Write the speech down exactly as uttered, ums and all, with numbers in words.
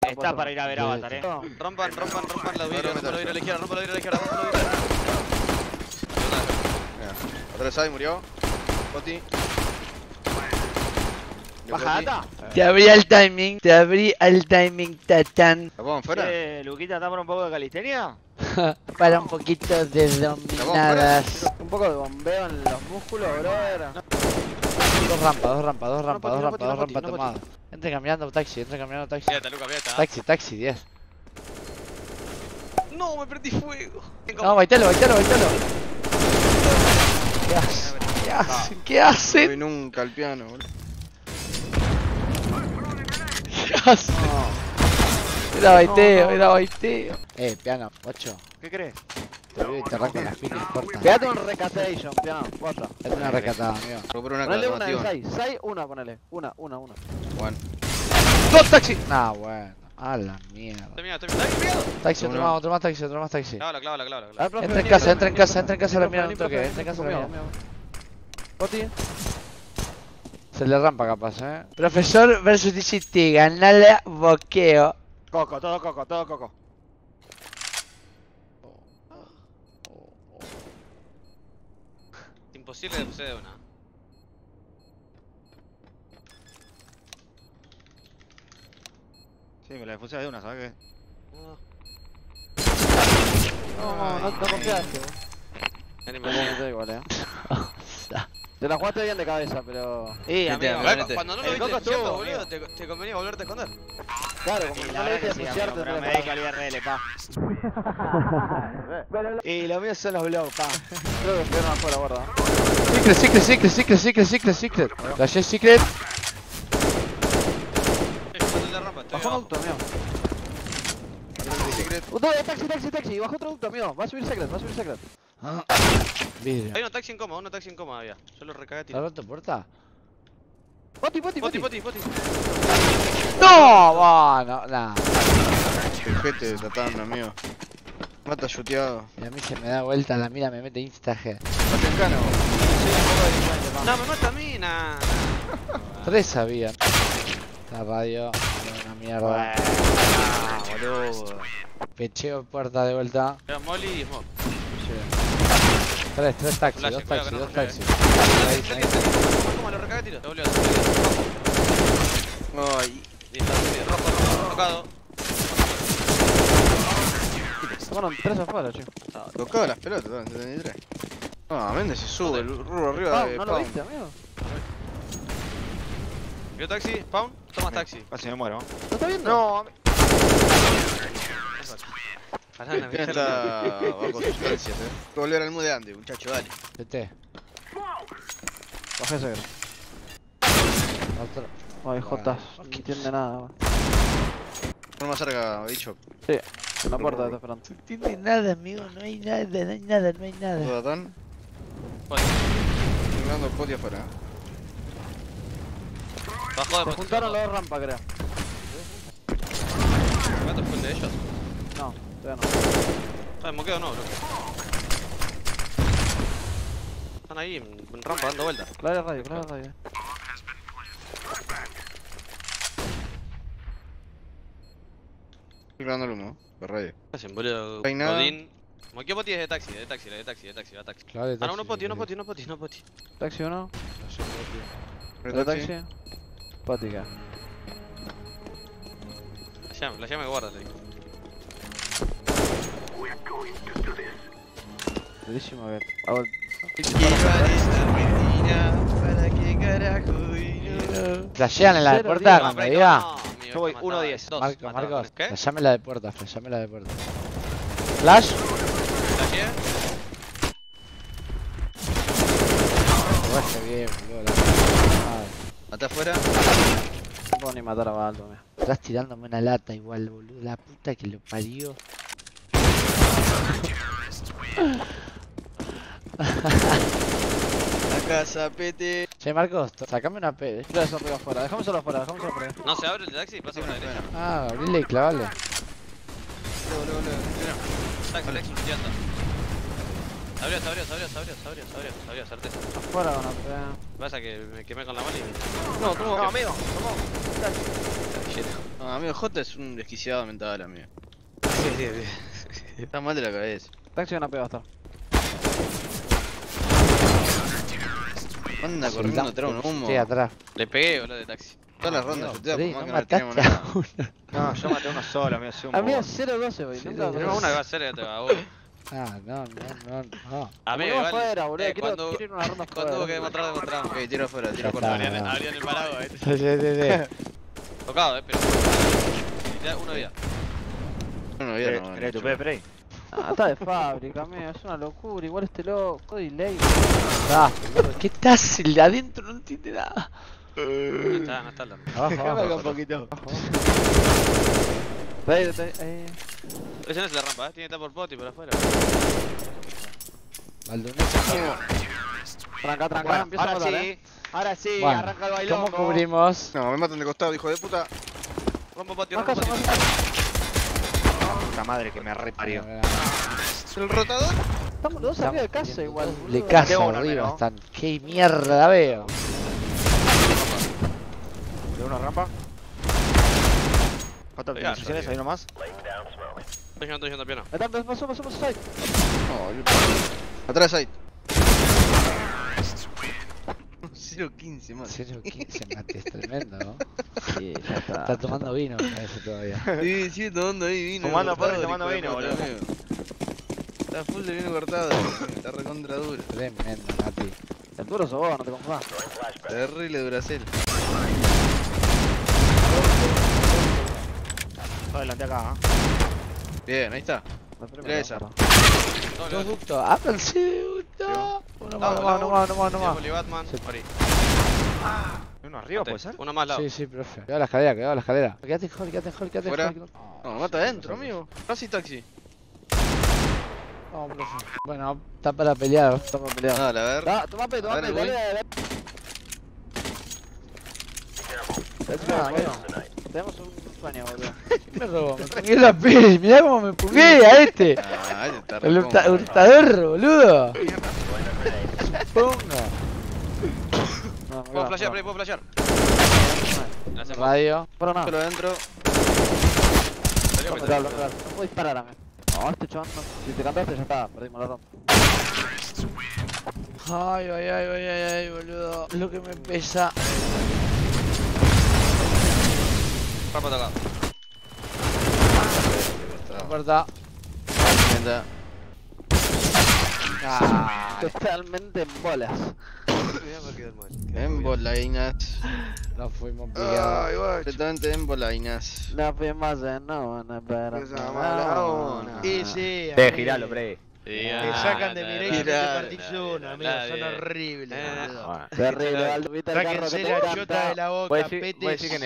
Está para ir a ver Avatar, eh. Rompan, rompan, rompan la vidrio, rompan la vidrio a la izquierda, rompan la vidrio a la izquierda, rompan la vidrio. Atrás murió. Poti. Bajata. Te abrí el timing, te abrí el timing, tatán. ¿La pongo fuera? Eh, Luquita, ¿está por un poco de calistenia? Para un poquito de dominadas. Un poco de bombeo en los músculos, brother. Dos rampas, dos rampas, dos rampas, dos no rampas, poti, dos no poti, rampas no poti. tomadas. Entre caminando taxi, entre caminando taxi. Mírate, Luca, mírate. Taxi, taxi, diez. No, me prendí fuego. No, baitalo, baitalo, baitalo. ¿Qué hacen? ¿Qué hacen? ¿Qué No hacen? vi nunca al piano, boludo. ¿Qué hacen? Era baiteo, era baiteo. Eh, piano, ocho. ¿Qué crees? Te veo y te arranco las piques cortas. Pegate un recatation, piano, cuatro. Es una recatada, amigo. Por una Ponele una de clasificación. seis. seis, una, ponele. Una, una, una. Bueno. ¡Dos taxi! Nah, bueno. A la mierda. Estoy mirando, estoy mirando. ¡Ay, cuidado! Taxi, otro Uno. más, otro más taxi, otro más taxi. Clávala, clávala, clávala. A ver, clávala. profe, Entra en vení, casa, profe, entra en vení, casa, profe, entra en casa, la profe, miran vení, un toque, profe, entra en casa, la conmigo, miran. conmigo. Poti. Se le rampa capaz, eh. Profesor versus D C T, ganale boqueo. Coco, todo coco, todo coco. Imposible de suceder una. Sí, me la defusé de una, ¿sabes qué? No, No, no, no confiaste. Vení, Te vení. conté igual, eh. Te la jugaste bien de cabeza, pero... Sí, Vete, amigo. vete. Cuando no lo El viste Coco diciendo, estuvo, boludo, amigo. te, te convenía volverte a esconder. Claro, como Y que la no le verdad que diste sí, asociarte, amigo, pero me entonces- dedico al I R L, pa. Y lo mío son los blogs, pa. Creo que estuvieron afuera, guarda. Secret, secret, secret, secret, secret, secret, secret. Flashé secret. Eh, pasate la rampa, estoy Bajó un abajo. auto, amigo. Uh, no, taxi, taxi, taxi. Bajó otro auto, amigo. Va a subir secret, va a subir secret. Vidrio. Hay uno taxi en coma, uno taxi en coma había. Yo lo recagué a ¿Está tiro. roto puerta? Poti, poti, Poti, poti. poti, poti. ¡No! Bueno, nah. El gente de Tatán, amigo. Mata chuteado. Y a mí se me da vuelta la mira, me mete insta-G. Mate en cana, boludo. No, me mata a mí, nah. Tres sabían. La radio, una mierda. Ah, boludo. Pecheo puerta de vuelta. Era Molly y Smoke. Tres, tres taxis, Flash, dos cuidado taxis, que no dos flash. taxis. Salí, salí, salí. ¿Cómo lo recagué a tiro? Te volvió a Ay. Listo, rojo, rojo, tocado. Bueno, tres afuera, che. Tocado las pelotas, Tatán, setenta y tres. No, Méndez se sube, el rubro arriba Pau, de ¿no lo Pau. viste, amigo? ¿Vio taxi? ¿Spawn? Tomas taxi. Casi me muero. ¿No está viendo? No, Pará, ¿Quién está bajo sustancias, eh? Hay que volver al mood de antes, muchacho, dale. T T. bajé secret. Otro. Ay, Jotas. No entiende nada. weón. No más cerca, bicho. Sí, en la puerta está esperando. No entiende nada, amigo. No hay nada, no hay nada, no hay nada. Todo Tatán. Poti. Estoy mirando el poti afuera. Bajó Se después. juntaron las dos rampas, creo. ¿Cuánto fue el de ellos? No, todavía no. Ah, en moqueo no, bro. Están ahí en en rampa dando vueltas. Clave radio, clave radio. Estoy grabando el humo, por radio. ¿Qué hacen, boludo? No hay nada. Godín. Moqueo poti es de taxi, de taxi, de taxi, de taxi, de taxi. Claro, de Ah, no, taxi, uno poti, si uno querés. poti, uno poti, uno poti. Taxi uno. No sé, poti. ¿De taxi? Pática. La llame, la llame y guárdate. Durísimo que hago el... ¿Para qué carajo? Flashean en la de Cero, puerta diez. cuando No, diga. no, amigo, Yo voy está uno matado. diez. Dos, Marcos, matado. Marcos. ¿Qué? Flashame la de puerta, flashame la de puerta. Flash. ¿Flasheé? Jugaste bien, boludo. La puta madre. Mata afuera. No puedo ni matar a Baldo, mira. Estás tirándome una lata igual, boludo. La puta que lo parió. La casa, pete. Che, Marcos, to- sacame una P. Yo eso pego afuera, dejame solo afuera, dejame solo afuera. No se abre el de taxi y pasa por la derecha. Ah, abrile y clavale. Taxi, taxi, tirando. Abrió, se abrió, se abrió, se abrió, se abrió, se abrió, se abrió, certeza. Afuera con la pega. Pasa que me quemé con la mano y... No, tomo. No, amigo, tomó. No, amigo, J es un desquiciado mental, amigo. Sí, sí, sí. Está mal de la cabeza. Taxi una pega hasta. Anda corriendo atrás un humo. Sí, atrás. Le pegué, boludo, de taxi. Todas las rondas, yo te Freddy, por más no que no tenemos mataste nada. a uno. No, yo maté uno solo, amigo. Soy un Amigo, bobo. cero doce, güey. Sí, Nunca sí, Tenemos una que va a ser y otra que va a uno. Ah, no, no, no, no. Amigo, Vamos igual. afuera, boludo. eh, Quiero, cuando, quiero ir a una ronda cuando hubo que afuera. demostrar, demostramos. Ok, tiro afuera, tiro Ya afuera. está. Abrían, abrían el paraguas, ¿viste? Sí, sí, sí, sí. Tocado, eh, pero. Ya, una vida. No, no, ¿Querés no, querés no, tu P Prey? Ah, está de fábrica, amigo. Es una locura. Igual este loco. Delay. Ah, ¿qué estás el de adentro? No entiende nada. No está, no está el Abajo, abajo. un poquito. Ahí, ahí, ahí. Ese no es la rampa, eh. Tiene que estar por poti por afuera. Baldonesa. Tranca, tranca. Bueno, Empieza a ahora matar, sí. eh. Ahora sí, Bueno, arranca el bailón. ¿cómo cubrimos? No, me matan de costado, hijo de puta. Rompo poti, Más rompo caso, poti. más caso. Puta madre que me reparió. ¿El rotador? Estamos los dos arriba de casa igual, De boludo. casa Tengo uno, arriba ¿no? están. ¿Qué mierda veo? ¿De una rampa? ¿Cuántas Pegá, optimizaciones arriba. hay nomás? Estoy yendo, estoy yendo piano. Están, pasó, pasó, pasó, side. No, yo... Atrás ahí. cero quince más. cero quince mate, es tremendo, ¿no? Sí, ya está. Está tomando vino, me parece todavía. Sí, sí, tomando ahí vino. Fumando cortado, porro y tomando hijo de vino, puta, boludo. amigo. Está full de vino cortado, está recontra duro. Tremendo, Mati. El duro sos vos, no te confundas. Terrible Duracell. Adelante acá, ¿eh? Bien, ahí está. Mira esa. No, Dos no, ductos, ábranse de ducto. Uno más, no, uno más, uno más, uno más, uno más. Poli Batman, Sí. Ori. ¿Hay uno arriba, puede ser? Uno más al lado. Sí, sí, profe. Quedó la escalera, quedó la escalera. Quédate en hall, quédate en hall, quédate en Fuera. hall. No, me mata adentro, amigo. Casi taxi. Vamos, profe. Bueno, está para pelear. Estamos peleados. Dale, a ver. Da, toma pe, toma Dale, pe, voy. dale, dale. Ah, bueno. Tenemos un sueño, boludo. Me robó, me pongué la P. Mirá cómo me pongué a este. Ah, este está El hurta- recontra. hurtador, boludo. Ponga. No, me Puedo va, flashear, me Play, puedo flashear. va. Gracias, Radio. Pero nada. Solo adentro. Salió, No, metal. claro, claro. No puedo disparar a mí. No, este chabón no. Si te cantaste ya está, perdimos la ronda. Ay, ay, ay, ay, ay, ay, boludo. Lo que me pesa. Rampa tocado. Corta. Tremenda. Ah, Totalmente en bolas. En bolainas. nos fuimos Ay, picados. guay. Completamente en bolainas. No fuimos en una, pero. Esa mala ona. Y sí, Eh, giralo, Prey. Te sacan de mi derecha y te Mirá. partís uno, amigo. Son horribles, Eh. boludo. Bueno. Terrible, Aldo, viste el carro que Sáquense te la encanta. chota de la boca, Voy a decir, pete. voy a decir que